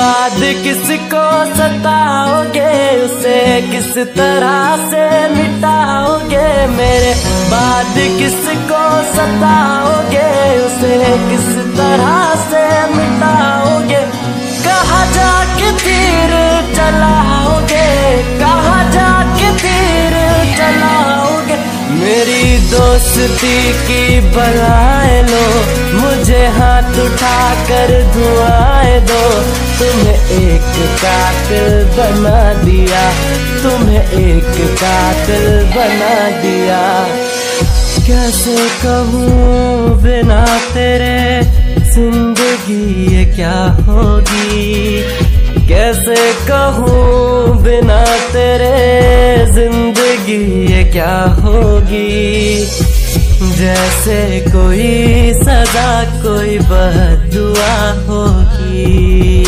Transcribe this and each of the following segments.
बाद किसको सताओगे, उसे किस तरह से मिटाओगे। मेरे बाद किसको सताओगे, उसे किस तरह से मिटाओगे। कहाँ जाके तीर चलाओगे, कहाँ जाके तीर चलाओगे। मेरी दोस्ती की बलाएं लो, मुझे हाथ उठाकर दुआएं दो। तुम्हें एक कातिल बना दिया, तुम्हें एक कातिल बना दिया। कैसे कहूँ बिना तेरे जिंदगी ये क्या होगी, कैसे कहूँ बिना तेरे जिंदगी ये क्या होगी। जैसे कोई सजा कोई बद्दुआ होगी,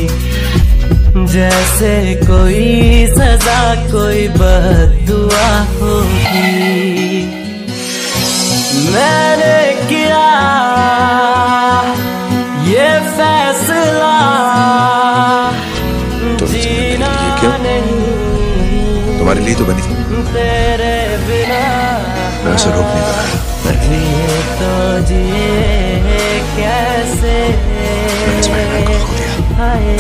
जैसे कोई सजा कोई बद्दुआ होगी। मैंने किया ये फैसला, जीना नहीं तुम्हारे लिए तो बनी थी, तेरे बिना मैं उसे रोक नहीं पाया। जिए तो जिए कैसे, मैंने इस मेहमान को खो दिया। हाय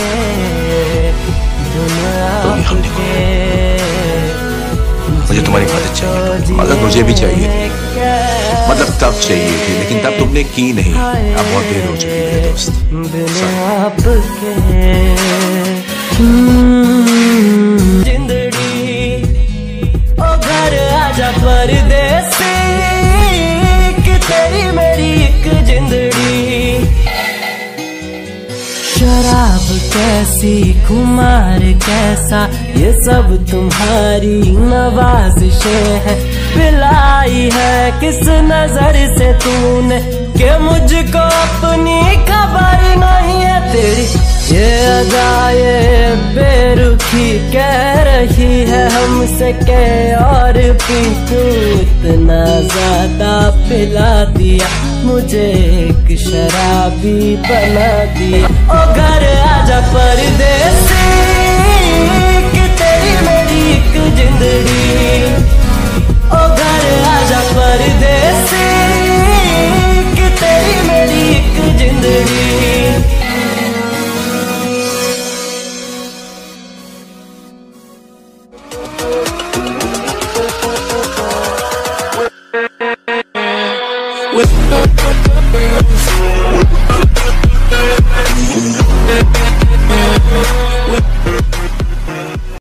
दुनिया के मुझे तुम्हारी मदद चाहिए, मदद मुझे भी चाहिए, मतलब तब चाहिए थी, लेकिन तब तुमने की नहीं। अब बहुत देर हो चुकी है दोस्त। जिंदड़ी ओ घर आजा परदेसी, कि तेरी मेरी एक जिंदड़ी। शराब कैसी खुमार कैसा, ये सब तुम्हारी नवाजिशें हैं। पिलाई है किस नजर से तूने, कि मुझको अपनी खबर नहीं है। तेरी ये अदा ये बेरुखी कह रही है हमसे के और भी तू इतना ज्यादा पिला दिया, मुझे एक शराबी बना दिया। ओ घर आजा परदेसी, कि तेरी मेरी एक जिंदड़ी। ओ घर आजा परदेसी, कि तेरी मेरी एक जिंदड़ी। with